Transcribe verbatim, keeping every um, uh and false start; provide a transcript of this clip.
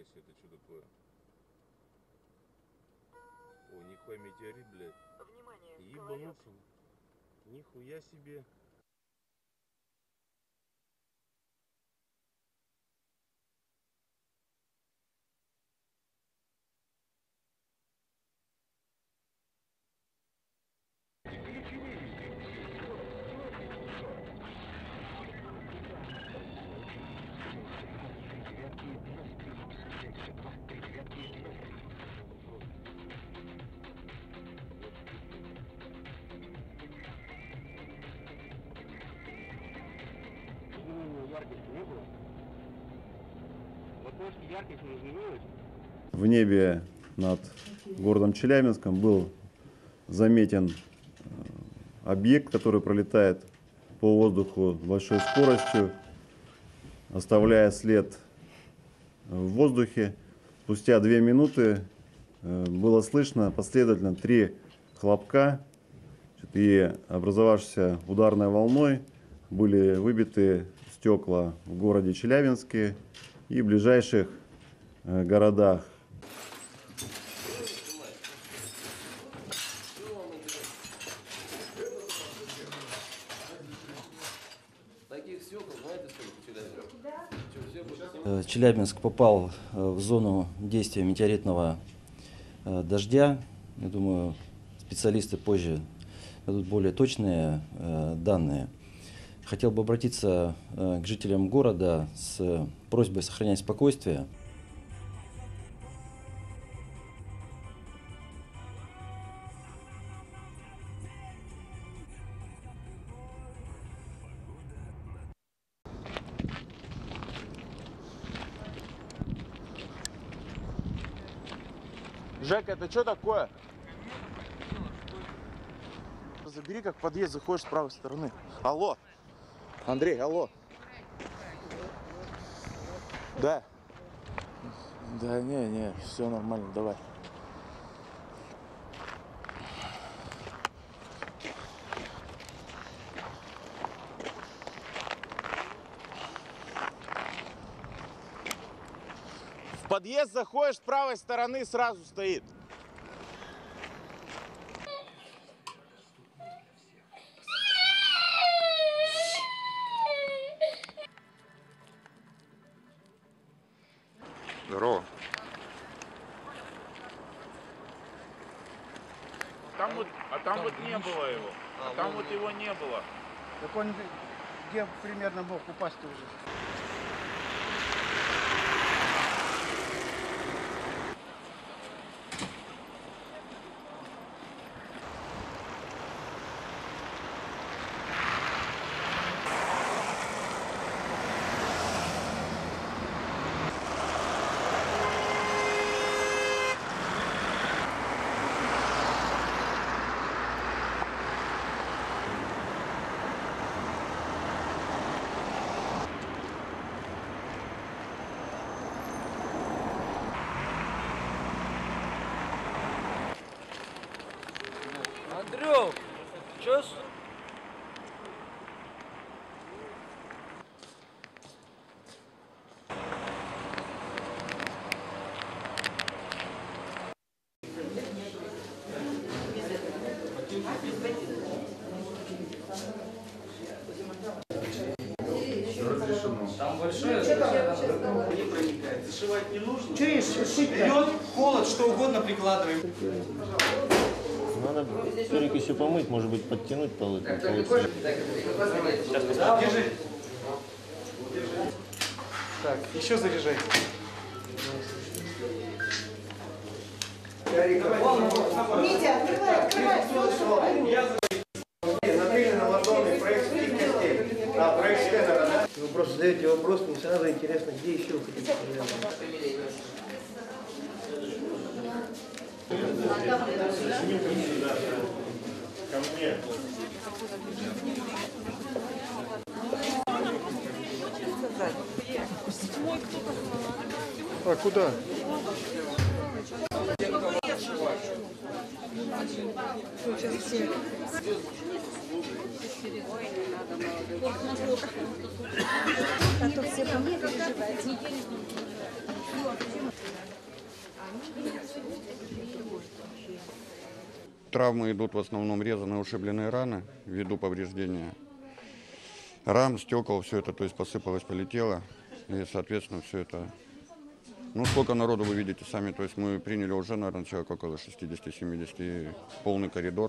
себе, это что такое? О, нихуя метеорит, блядь. Внимание, Ебануться. Нихуя себе. В небе над городом Челябинском был заметен объект, который пролетает по воздуху с большой скоростью, оставляя след в воздухе. Спустя две минуты было слышно последовательно три хлопка, и образовавшейся ударной волной были выбиты стекла в городе Челябинске и в ближайших городах. Челябинск попал в зону действия метеоритного дождя. Я думаю, специалисты позже дадут более точные данные. Хотел бы обратиться к жителям города с просьбой сохранять спокойствие. Жека, это что такое? Забери, как в подъезд заходишь с правой стороны. Алло. Андрей, алло. Да. Да, не, не, все нормально, давай. В подъезд заходишь с правой стороны, сразу стоит. Здорово. Там вот, а там, там вот не было его. А, а там вот его не было. Так он где примерно мог упасть-то уже? Андрюх, чё с... Там большое, не проникает. Зашивать не нужно. Лед, холод, что угодно прикладываем. Надо перекись помыть, может быть, подтянуть полы. Держи. Так, еще заряжай. Митя, открывай, открывай. Вы просто задаете вопрос, мне сразу интересно, где еще вы хотите пожаловаться. Ко мне. А куда? А то все по мне переживают. Травмы идут в основном резаные, ушибленные раны ввиду повреждения рам, стекол, все это, то есть посыпалось, полетело. И, соответственно, все это... Ну, сколько народу вы видите сами, то есть мы приняли уже, наверное, человек около шестидесяти-семидесяти, полный коридор.